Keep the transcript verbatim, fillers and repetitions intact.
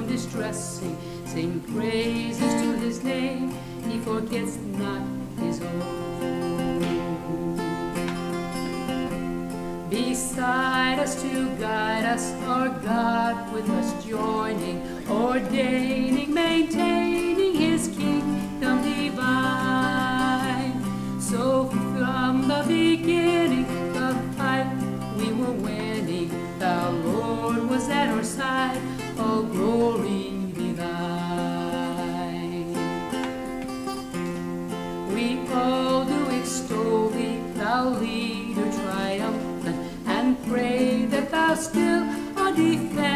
from distressing. Sing praises to his name, he forgets not his own. Beside us to guide us, our God with us joining, ordaining, maintaining his kingdom divine. So from the beginning, the fight we were winning, the Lord was at our side, all glory be thine. We all do extol thee, thou leader triumphant, and pray that thou still art defended.